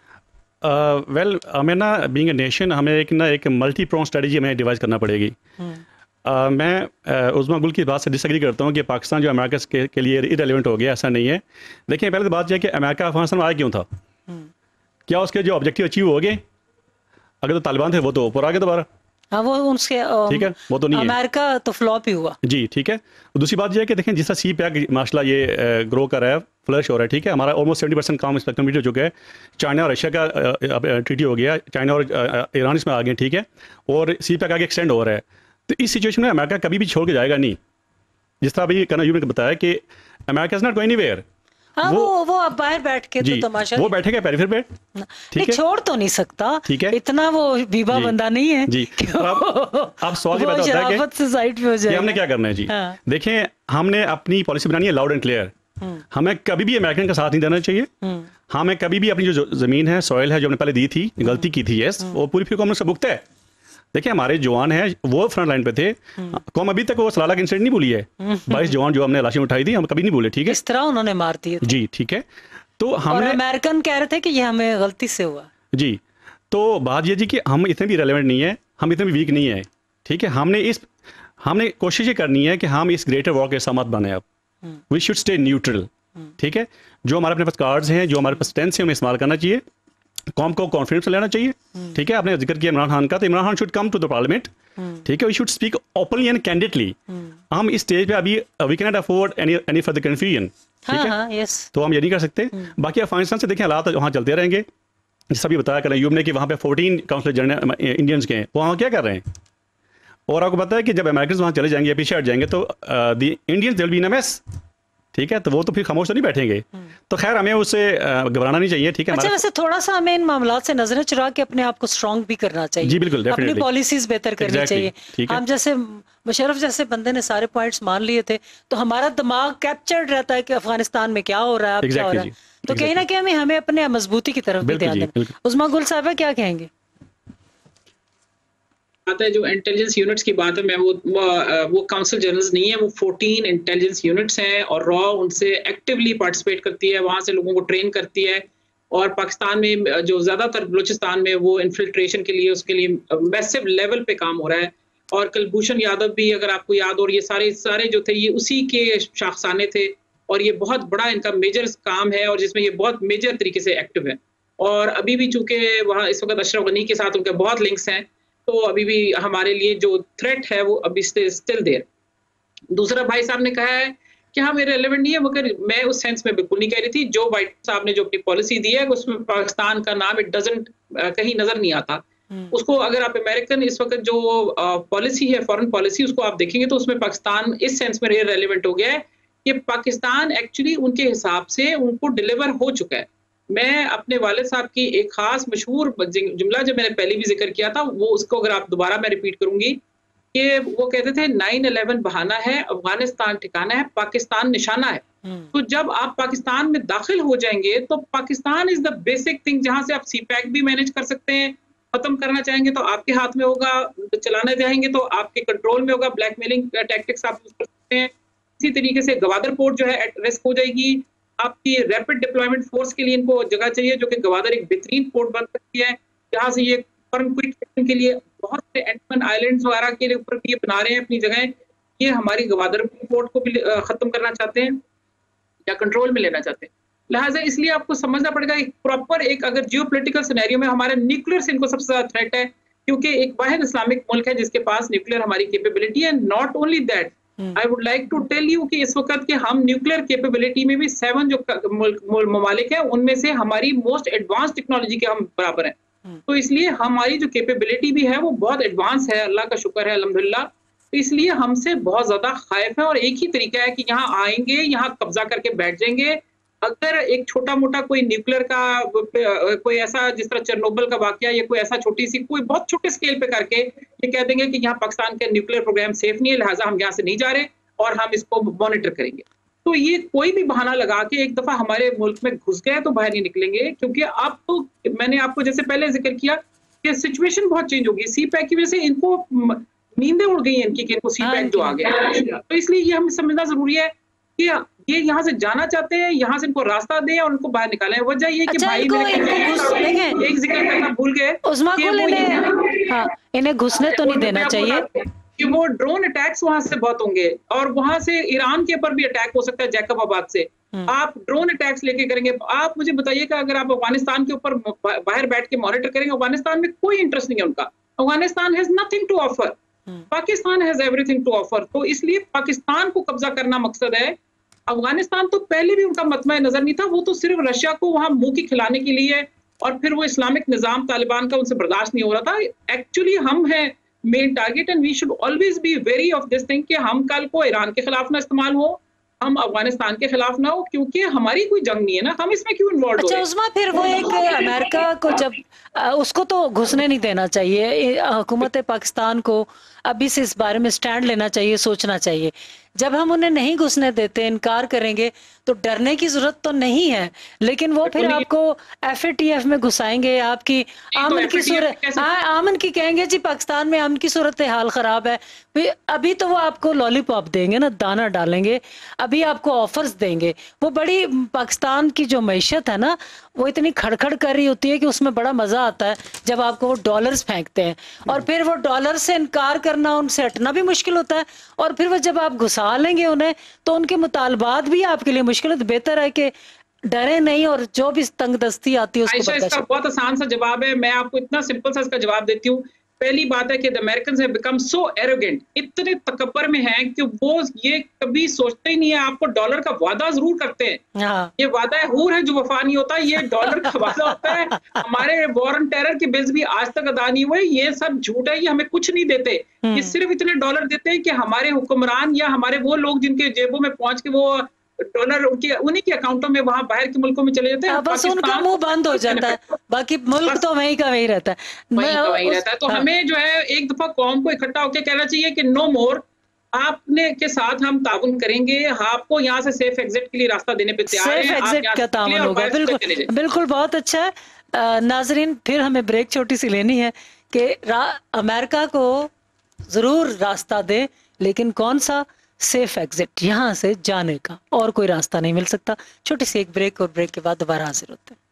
ویل ہمیں نا بینگ اے نیشن ہمیں ایک نا ایک ملٹی پرون اسٹریٹجی ہمیں ڈیوائز کرنا پڑے گی. میں عظمہ گل کی بات سے ڈس ایگری کرتا ہوں کہ پاکستان جو امریکہ کے لیے ارریلیونٹ ہو گیا ایسا نہیں ہے. دیکھیں پہلے تو بات یہ ہے کہ امریکہ افغانستان میں آیا کیوں تھا. کیا اس کے جو آبجیکٹیو اچیو ہو گئے؟ اگر تو طالبان تھے وہ تو اوپر آ گئے دوبارہ. ہاں وہ ان سے ٹھیک ہے وہ تو نہیں ہے. امریکہ تو فلاپ ہی ہوا. جی ٹھیک ہے. دوسری بات یہ ہے کہ دیکھیں جس طرح سی پیک ماشاء اللہ یہ گرو کر رہا ہے فلرش ہو رہا ہے. ٹھیک ہے ہمارا آلموسٹ سیونٹی پرسینٹ کام اس پر کمپلیٹ ہو چکا ہے. چائنا اور رشیا کا ٹریٹی ہو گیا. چائنا اور ایران اس میں آ گئے. ٹھیک ہے اور سی پیک آگے ایکسٹینڈ ہو رہا ہے. تو اس سچویشن میں امریکہ کبھی بھی چھوڑ کے جائے گا نہیں. جس طرح ابھی کرنا یوں نے بتایا کہ امریکہ is not going anywhere. ہاں وہ وہ اب باہر بیٹھ کے تو تماشا وہ بیٹھے گا پیریفر پہ ٹھیک ہے چھوڑ تو نہیں سکتا ٹھیک ہے اتنا وہ بیبا بندہ نہیں ہے جی اب سوال یہ پیدا ہوتا ہے کہ سائٹ پہ ہو جائے ہم نے کیا کرنا ہے جی دیکھیں ہم نے اپنی پالیسی بنانی ہے لاؤڈ اینڈ کلیئر ہمیں کبھی بھی امریکن کا ساتھ نہیں دینا چاہیے ہمیں کبھی بھی اپنی جو زمین ہے سوئل ہے جو ہم نے پہلے دی تھی غلطی کی تھی یس وہ پوری پھر قوم سے بھگتا ہے دیکھیں ہمارے جوان ہیں وہ فرنٹ لائن پہ تھے قوم ابھی تک وہ سلالہ کا انسیڈنٹ نہیں بھولی ہے بائیس جوان جو ہم نے لاشیں اٹھائی تھی ہم کبھی نہیں بھولے ٹھیک ہے اس طرح انہوں نے مار دیے جی ٹھیک ہے تو ہم نے امریکن کہہ رہے تھے کہ یہ ہمیں غلطی سے ہوا جی تو بات یہ جی کہ ہم اتنے بھی ریلیونٹ نہیں ہے ہم اتنے بھی ویک نہیں ہے ٹھیک ہے ہم نے اس ہم نے کوشش یہ کرنی ہے کہ ہم اس گریٹر وار کے ساتھ بنے اب وی شوڈ اسٹے نیوٹرل ٹھیک ہے جو ہمارے اپنے پاس کارڈز ہیں جو ہمارے پاس اسٹینس ہیں ہمیں استعمال کرنا چاہیے قوم کو کانفیڈنس لینا چاہیے ٹھیک ہے آپ نے ذکر کیا عمران خان کا تو Imran Khan should come to the parliament ٹھیک ہے we should speak openly and candidly ہم اس اسٹیج پہ ابھی we can not afford any any further confusion ٹھیک ہے تو ہم یہ نہیں کر سکتے باقی افغانستان سے دیکھیں حالات وہاں چلتے رہیں گے جیسا بھی بتایا کریں یوم نے کہ وہاں پہ فورٹین کاؤنسلر جنرل انڈینس کے ہیں وہاں کیا کر رہے ہیں اور آپ کو پتا ہے کہ جب امریکنز وہاں چلے جائیں گے یا پیچھے ہٹ جائیں گے تو the Indians will be in a mess ٹھیک ہے تو وہ تو پھر خاموش تو نہیں بیٹھیں گے تو خیر ہمیں اس سے گھبرانا نہیں چاہیے ٹھیک ہے اچھا ویسے تھوڑا سا ہمیں ان معاملات سے نظریں چرا کے اپنے آپ کو اسٹرانگ بھی کرنا چاہیے جی بالکل اپنی پالیسیز بہتر کرنی چاہیے ہم جیسے مشرف جیسے بندے نے سارے پوائنٹس مان لیے تھے تو ہمارا دماغ کیپچرڈ رہتا ہے کہ افغانستان میں کیا ہو رہا ہے اب کیا ہو رہا ہے تو کہیں نہ کہیں ہمیں اپنے مضبوطی کی طرف بھی دھیان دینا عظمیٰ گل صاحبہ کیا کہیں گے ہے جو انٹیلیجنس یونٹس کی بات ہے میں وہ وہ کاؤنسل جنرلز نہیں ہے وہ فورٹین انٹیلیجنس یونٹس ہیں اور را ان سے ایکٹیولی پارٹیسپیٹ کرتی ہے وہاں سے لوگوں کو ٹرین کرتی ہے اور پاکستان میں جو زیادہ تر بلوچستان میں وہ انفلٹریشن کے لیے اس کے لیے میسو لیول پہ کام ہو رہا ہے اور کلبھوشن یادو بھی اگر آپ کو یاد ہو اور یہ سارے سارے جو تھے یہ اسی کے شاخسانے تھے اور یہ بہت بڑا ان کا میجر کام ہے اور جس میں یہ بہت میجر طریقے سے ایکٹیو ہے اور ابھی بھی چونکہ وہاں اس وقت اشرف غنی کے ساتھ ان کے بہت لنکس ہیں تو ابھی بھی ہمارے لیے جو تھریٹ ہے وہ ابھی اسٹل دیر. دوسرا بھائی صاحب نے کہا ہے کہ ہاں میرے ریلیونٹ نہیں ہے مگر میں اس سینس میں بالکل نہیں کہہ رہی تھی. جو وائٹ صاحب نے جو اپنی پالیسی دی ہے اس میں پاکستان کا نام اٹ ڈزنٹ کہیں نظر نہیں آتا. اس کو اگر آپ امریکن اس وقت جو پالیسی ہے فارن پالیسی اس کو آپ دیکھیں گے تو اس میں پاکستان اس سینس میں ریلیونٹ ہو گیا ہے کہ پاکستان ایکچولی ان کے حساب سے ان کو ڈلیور ہو چکا ہے. میں اپنے والد صاحب کی ایک خاص مشہور جملہ جو میں نے پہلے بھی ذکر کیا تھا وہ اس کو اگر آپ دوبارہ میں ریپیٹ کروں گی کہ وہ کہتے تھے نائن الیون بہانہ ہے افغانستان ٹھکانہ ہے پاکستان نشانہ ہے. تو جب آپ پاکستان میں داخل ہو جائیں گے تو Pakistan is the basic thing جہاں سے آپ سی پیک بھی مینج کر سکتے ہیں. ختم کرنا چاہیں گے تو آپ کے ہاتھ میں ہوگا, چلانا چاہیں گے تو آپ کے کنٹرول میں ہوگا. بلیک میلنگ ٹیکٹکس آپ یوز کر سکتے ہیں. اسی طریقے سے گوادر پورٹ جو ہے ایٹ ریسک ہو جائے گی. آپ کی ریپڈ ڈپلائمنٹ فورس کے لیے ان کو جگہ چاہیے جو کہ گوادر ایک بہترین پورٹ بن سکتی ہے جہاں سے یہ فورن کوئک ایکشن کے لیے بہت سے اینڈمن آئلینڈز وغیرہ کے اوپر بھی یہ بنا رہے ہیں اپنی جگہیں. یہ ہماری گوادر پورٹ کو بھی ختم کرنا چاہتے ہیں یا کنٹرول میں لینا چاہتے ہیں. لہٰذا اس لیے آپ کو سمجھنا پڑے گا ایک پراپر ایک اگر جیو پولیٹیکل سینیریو میں ہمارے نیوکلیر سے ان کو سب سے زیادہ تھریٹ ہے کیونکہ ایک واحد اسلامک ملک ہے جس کے پاس نیوکلیر ہماری کیپیبلٹی ہے. Not only that I would like to tell you کہ اس وقت کے ہم نیوکلیر کیپیبلٹی میں بھی سیون جو ممالک ہیں ان میں سے ہماری موسٹ ایڈوانس ٹیکنالوجی کے ہم برابر ہیں. تو اس لیے ہماری جو کیپیبلٹی بھی ہے وہ بہت ایڈوانس ہے. اللہ کا شکر ہے الحمدللہ. تو اس لیے ہم سے بہت زیادہ خائف ہے اور ایک ہی طریقہ ہے کہ یہاں آئیں گے یہاں قبضہ کر کے بیٹھ جائیں گے. اگر ایک چھوٹا موٹا کوئی نیوکلیر کا کوئی ایسا جس طرح چرنوبل کا واقعہ یا کوئی ایسا چھوٹی سی کوئی بہت چھوٹے اسکیل پہ کر کے یہ کہہ دیں گے کہ یہاں پاکستان کا نیوکلیر پروگرام سیف نہیں ہے لہٰذا ہم یہاں سے نہیں جا رہے اور ہم اس کو مانیٹر کریں گے. تو یہ کوئی بھی بہانہ لگا کے ایک دفعہ ہمارے ملک میں گھس گئے تو باہر نہیں نکلیں گے کیونکہ آپ تو میں نے آپ کو جیسے پہلے ذکر کیا کہ سچویشن بہت چینج ہوگی. سی پیک کی وجہ سے ان کو نیندیں اڑ گئی ہیں ان کی کہ ان کو سی پیک جو آ گیا. تو اس لیے یہ ہمیں سمجھنا ضروری ہے کہ یہ یہاں سے جانا چاہتے ہیں یہاں سے ان کو راستہ دیں اور ان کو باہر نکالیں. وجہ یہ کہ بھائی میرے ایک ذکر کرنا بھول گئے انہیں گھسنے تو نہیں دینا چاہیے کہ وہ ڈرون اٹیکس وہاں سے بہت ہوں گے اور وہاں سے ایران کے اوپر بھی اٹیک ہو سکتا ہے جیکب آباد سے. آپ ڈرون اٹیکس لے کے کریں گے. آپ مجھے بتائیے کہ اگر آپ افغانستان کے اوپر باہر بیٹھ کے مانیٹر کریں گے افغانستان میں کوئی انٹرسٹ نہیں ہے ان کا. Afghanistan has nothing to offer. Pakistan has everything to offer. تو اس لیے پاکستان کو قبضہ کرنا مقصد ہے. افغانستان تو پہلے بھی ان کا مطمع نظر نہیں تھا. وہ تو صرف رشیا کو وہاں منہ کی کھلانے کے لیے اور پھر وہ اسلامک نظام طالبان کا ان سے برداشت نہیں ہو رہا تھا. ایکچولی ہم ہیں main target and we should always be wary of this thing کہ ہم کل کو ایران کے خلاف نہ استعمال ہو ہم افغانستان کے خلاف نہ ہو، کیونکہ ہماری کوئی جنگ نہیں ہے نا، ہم اس میں کیوں انوالو ہو اچھا رہے ہیں؟ عظما، پھر وہ ایک امریکہ کو جب اس کو تو گھسنے نہیں دینا چاہیے، حکومت پاکستان کو ابھی سے اس بارے میں سٹینڈ لینا چاہیے، سوچنا چاہیے. جب ہم انہیں نہیں گھسنے دیتے، انکار کریں گے تو ڈرنے کی ضرورت تو نہیں ہے، لیکن وہ پھر آپ کو ایف اے ٹی ایف میں گھسائیں گے، آپ کی آمن کی صورت آمن کی کہیں گے جی پاکستان میں امن کی صورت حال خراب ہے. ابھی تو وہ آپ کو لالی پاپ دیں گے نا، دانا ڈالیں گے، ابھی آپ کو آفرز دیں گے. وہ بڑی پاکستان کی جو معیشت ہے نا، وہ اتنی کھڑکھڑ کر رہی ہوتی ہے کہ اس میں بڑا مزہ آتا ہے جب آپ کو وہ ڈالرز پھینکتے ہیں، اور پھر وہ ڈالر سے انکار کرنا، ان سے ہٹنا بھی مشکل ہوتا ہے، اور پھر وہ جب آپ گھسا لیں گے انہیں تو ان کے مطالبات بھی آپ کے لیے مشکل ہے. بہتر ہے کہ ڈرے نہیں، اور جو بھی تنگ دستی آتی ہے اس کو عائشہ، اس کا بہت آسان سا جواب ہے، میں آپ کو اتنا سمپل سا اس کا جواب دیتی ہوں. پہلی بات ہے کہ the Americans have become so arrogant، اتنے تکبر میں ہیں کہ وہ یہ کبھی سوچتے ہی نہیں ہے. آپ کو ڈالر کا وعدہ ضرور کرتے ہیں، یہ وعدہ حور ہے جو وفا نہیں ہوتا، یہ ڈالر کا وعدہ ہوتا ہے. ہمارے وار اینڈ ٹیرر کے بلز بھی آج تک ادا نہیں ہوئے، یہ سب جھوٹ ہے، یہ ہمیں کچھ نہیں دیتے. یہ صرف اتنے ڈالر دیتے ہیں کہ ہمارے حکمران یا ہمارے وہ لوگ جن کے جیبوں میں پہنچ کے وہ ڈالر ان کے انہی کے اکاؤنٹوں میں وہاں باہر کے ملکوں میں چلے جاتے ہیں، بس ان کا منہ بند ہو جاتا ہے، باقی ملک تو وہیں کا وہیں رہتا ہے، وہیں کا وہیں رہتا ہے. تو ہمیں جو ہے ایک دفعہ قوم کو اکٹھا ہو کے کہنا چاہیے کہ نو مور، آپ نے کے ساتھ ہم تعاون کریں گے، آپ کو یہاں سے سیف ایگزٹ کے لیے راستہ دینے پہ تیار ہیں، سیف ایگزٹ کا تعاون ہوگا. بالکل بالکل، بہت اچھا ہے. ناظرین، پھر ہمیں بریک چھوٹی سی لینی ہے کہ امریکہ کو ضرور راستہ دے، لیکن کون سا؟ سیف ایگزٹ، یہاں سے جانے کا اور کوئی راستہ نہیں مل سکتا. چھوٹی سی ایک بریک، اور بریک کے بعد دوبارہ حاضر ہوتے ہیں.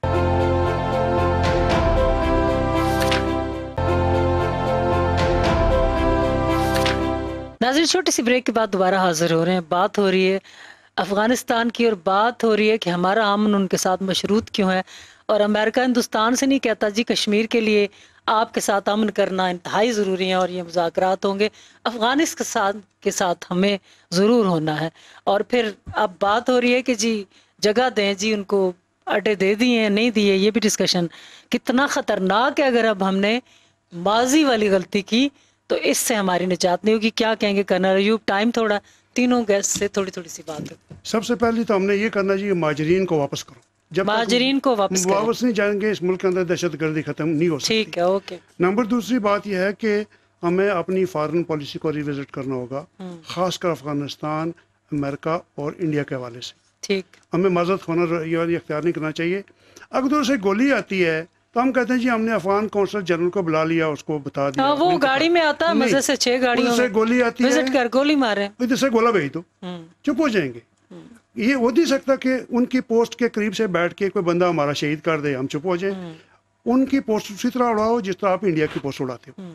ناظرین، چھوٹی سی بریک کے بعد دوبارہ حاضر ہو رہے ہیں. بات ہو رہی ہے افغانستان کی، اور بات ہو رہی ہے کہ ہمارا امن ان کے ساتھ مشروط کیوں ہے، اور امریکہ ہندوستان سے نہیں کہتا جی کشمیر کے لیے آپ کے ساتھ امن کرنا انتہائی ضروری ہے اور یہ مذاکرات ہوں گے، افغانستان کے ساتھ کے ساتھ ہمیں ضرور ہونا ہے. اور پھر اب بات ہو رہی ہے کہ جی جگہ دیں، جی ان کو اڈے دے دیے ہیں نہیں دیے، یہ بھی ڈسکشن کتنا خطرناک ہے. اگر اب ہم نے ماضی والی غلطی کی تو اس سے ہماری نجات نہیں ہوگی. کیا کہیں گے کرنل ایوب؟ ٹائم تھوڑا، تینوں گیسٹ سے تھوڑی تھوڑی سی بات ہے. سب سے پہلے تو ہم نے یہ کرنا چاہیے مہاجرین کو واپس کرو. جب مہاجرین کو واپس واپس نہیں جائیں گے اس ملک کے اندر دہشت گردی ختم نہیں ہو سکتی. ٹھیک ہے، اوکے. نمبر دوسری بات یہ ہے کہ ہمیں اپنی فارن پالیسی کو ریوزٹ کرنا ہوگا، خاص کر افغانستان، امریکہ اور انڈیا کے حوالے سے. ٹھیک، ہمیں معذرت ہونا رویہ اختیار نہیں کرنا چاہیے. اگر ادھر سے گولی آتی ہے تو ہم کہتے ہیں جی ہم نے افغان کونسل جنرل کو بلا لیا، اس کو بتا دیا. وہ گاڑی میں آتا ہے مزے سے، چھ گاڑیوں سے گولی آتی ہے، وزٹ کر گولی مارے، ادھر سے گولا بھیج دو، چپ ہو جائیں گے. یہ ہو نہیں سکتا کہ ان کی پوسٹ کے قریب سے بیٹھ کے کوئی بندہ ہمارا شہید کر دے ہم چپ ہو جائیں. ان کی پوسٹ اسی طرح اڑاؤ جس طرح آپ انڈیا کی پوسٹ اڑاتے ہو.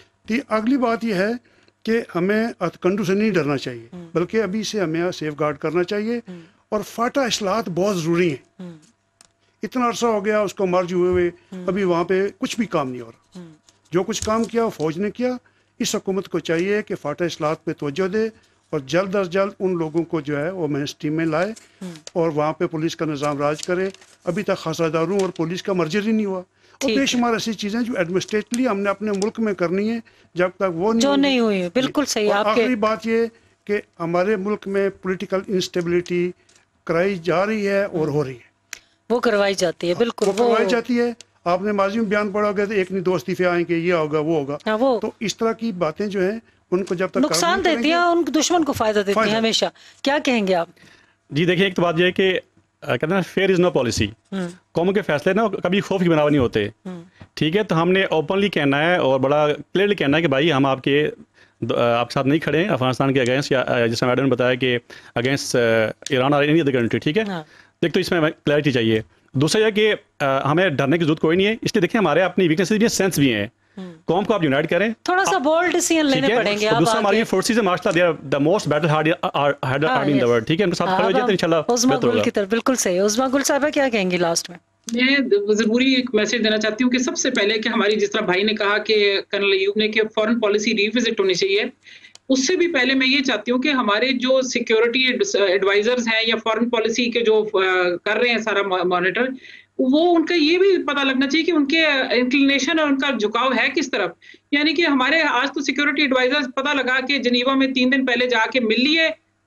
اگلی بات یہ ہے کہ ہمیں ہتھکنڈوں سے نہیں ڈرنا چاہیے، بلکہ ابھی سے ہمیں سیف گارڈ کرنا چاہیے. اور فاٹا اصلاحات بہت ضروری ہیں. اتنا عرصہ ہو گیا اس کو مرج ہوئے ہوئے، ابھی وہاں پہ کچھ بھی کام نہیں ہو رہا. جو کچھ کام کیا وہ فوج نے کیا. اس حکومت کو چاہیے کہ فاٹا اصلاحات پہ توجہ دے اور جلد از جلد ان لوگوں کو جو ہے وہ مینسٹریم میں لائے اور وہاں پہ پولیس کا نظام راج کرے. ابھی تک خاصہ داروں اور پولیس کا مرجر ہی نہیں ہوا. اور بے شمار ایسی چیزیں جو ایڈمنسٹریٹلی ہم نے اپنے ملک میں کرنی ہے، جب تک وہ نہیں جو نہیں ہوئی. بالکل صحیح. آپ کے آخری بات یہ کہ ہمارے ملک میں پولیٹیکل انسٹیبلٹی کرائی جا رہی ہے اور ہو رہی ہے، وہ کروائی جاتی ہے. بالکل وہ کروائی جاتی ہے. آپ نے ماضی میں بیان پڑھا گیا تو ایک نہیں دو استعفے آئیں کہ یہ ہوگا وہ ہوگا. تو اس طرح کی باتیں جو ہیں ان کو جب تک نقصان دیتی ہیں، ان دشمن کو فائدہ دیتی ہیں ہمیشہ. کیا کہیں گے آپ؟ جی دیکھیں، ایک تو بات یہ ہے کہ کہتے ہیں فیئر از نو پالیسی. قوموں کے فیصلے نا کبھی خوف کی بنا نہیں ہوتے. ٹھیک ہے، تو ہم نے اوپنلی کہنا ہے اور بڑا کلیئرلی کہنا ہے کہ بھائی ہم آپ کے آپ کے ساتھ نہیں کھڑے ہیں افغانستان کے اگینسٹ، یا جس میں میڈم نے بتایا کہ اگینسٹ ایران اور اینی ادر کنٹری. ٹھیک ہے، ایک تو اس میں کلیئرٹی چاہیے. دوسرا یہ کہ ہمیں ڈرنے کی ضرورت کوئی نہیں ہے. اس لیے دیکھیں ہمارے اپنی ویکنیسز بھی ہیں، سینس بھی ہیں. قوم کو آپ یونائٹ کریں، تھوڑا سا بولڈ ڈیسیژن لینے پڑیں گے. دوسرا ہماری فورسز ہیں ماشاءاللہ، they are the most battle hard army in the world. ٹھیک ہے، ان کے ساتھ کھڑے ہو جائیں تو انشاءاللہ عظما گل کی طرف. بالکل صحیح. عظما گل صاحبہ کیا کہیں گی لاسٹ میں؟ میں ضروری ایک میسج دینا چاہتی ہوں کہ سب سے پہلے کہ ہماری جس طرح بھائی نے کہا کہ کرنل ایوب نے کہ فارن پالیسی ریوزٹ ہونی چاہیے، اس سے بھی پہلے میں یہ چاہتی ہوں کہ ہمارے جو سیکیورٹی ایڈوائزرز ہیں یا فارن پالیسی کے جو کر رہے ہیں سارا مانیٹر، وہ ان کا یہ بھی پتہ لگنا چاہیے کہ ان کے انکلینیشن اور ان کا جھکاؤ ہے کس طرف. یعنی کہ ہمارے آج تو سیکیورٹی ایڈوائزرز پتہ لگا کہ جنیوا میں تین دن پہلے جا کے مل لیے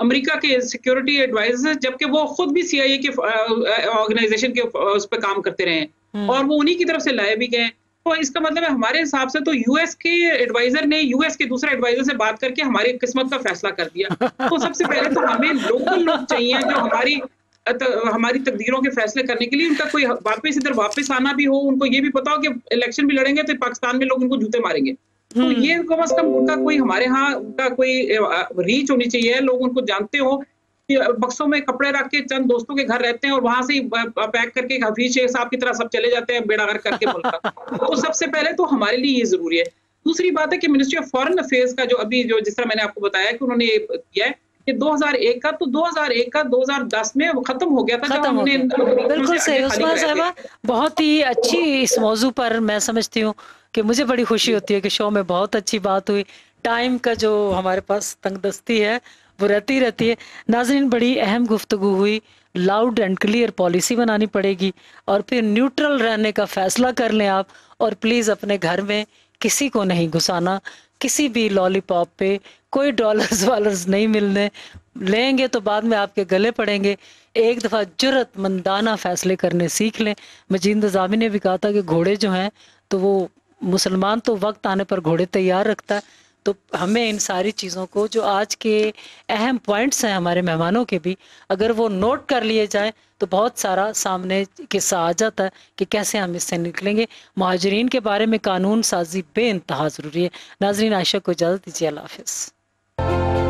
امریکہ کے سیکیورٹی ایڈوائزر، جبکہ وہ خود بھی سی آئی اے کے آرگنائزیشن کے اس پہ کام کرتے رہے ہیں اور وہ انہی کی طرف سے لائے بھی گئے. تو اس کا مطلب ہے ہمارے حساب سے تو یو ایس کے ایڈوائزر نے یو ایس کے دوسرے ایڈوائزر سے بات کر کے ہماری قسمت کا فیصلہ کر دیا. تو سب سے پہلے تو ہمیں لوکل لوگ چاہیے جو ہماری ہماری تقدیروں کے فیصلے کرنے کے لیے، ان کا کوئی واپس ادھر واپس آنا بھی ہو، ان کو یہ بھی پتا ہو کہ الیکشن بھی لڑیں گے تو پاکستان میں لوگ ان کو جوتے ماریں گے. تو یہ کم از کم ان کا کوئی ہمارے ہاں ان کا کوئی ریچ ہونی چاہیے، لوگ ان کو جانتے ہو کہ بکسوں میں کپڑے رکھ کے چند دوستوں کے گھر رہتے ہیں اور وہاں سے پیک کر کے حفیظ شیخ صاحب کی طرح سب چلے جاتے ہیں بیڑا غرق کر کے ملک کا. تو سب سے پہلے تو ہمارے لیے یہ ضروری ہے. دوسری بات ہے کہ منسٹری آف فارن افیئرز کا جو ابھی جو جس طرح میں نے آپ کو بتایا کہ انہوں نے یہ کیا ہے کہ دو ہزار ایک کا تو دو ہزار ایک کا دو ہزار دس میں ختم ہو گیا تھا. ختم ہو گیا. بالکل صحیح عثمان صاحبہ، بہت ہی اچھی اس موضوع پر میں سمجھتی ہوں کہ مجھے بڑی خوشی ہوتی ہے کہ شو میں بہت اچھی بات ہوئی. ٹائم کا جو ہمارے پاس تنگ دستی ہے وہ رہتی رہتی ہے. ناظرین، بڑی اہم گفتگو ہوئی. لاؤڈ اینڈ کلیئر پالیسی بنانی پڑے گی اور پھر نیوٹرل رہنے کا فیصلہ کر لیں آپ. اور پلیز اپنے گھر میں کسی کو نہیں گھسانا، کسی بھی لالی پاپ پہ کوئی ڈالرز والرز نہیں ملنے. لیں گے تو بعد میں آپ کے گلے پڑیں گے. ایک دفعہ جرأت مندانہ فیصلے کرنے سیکھ لیں. مجید نظامی نے بھی کہا تھا کہ گھوڑے جو ہیں تو وہ مسلمان تو وقت آنے پر گھوڑے تیار رکھتا ہے. تو ہمیں ان ساری چیزوں کو جو آج کے اہم پوائنٹس ہیں ہمارے مہمانوں کے بھی، اگر وہ نوٹ کر لیے جائیں تو بہت سارا سامنے قصہ آ جاتا ہے کہ کیسے ہم اس سے نکلیں گے. مہاجرین کے بارے میں قانون سازی بے انتہا ضروری ہے. ناظرین، عائشہ کو اجازت دیجیے. اللہ حافظ.